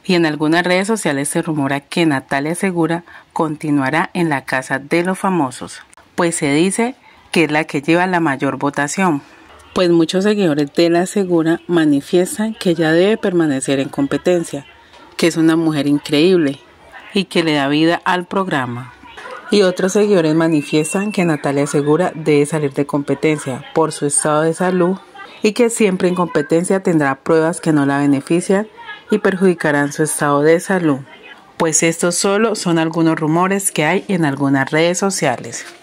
Y en algunas redes sociales se rumora que Natalia Segura continuará en la casa de los famosos, pues se dice que es la que lleva la mayor votación. Pues muchos seguidores de la Segura manifiestan que ella debe permanecer en competencia, que es una mujer increíble y que le da vida al programa. Y otros seguidores manifiestan que Natalia Segura debe salir de competencia por su estado de salud y que siempre en competencia tendrá pruebas que no la benefician y perjudicarán su estado de salud. Pues estos solo son algunos rumores que hay en algunas redes sociales.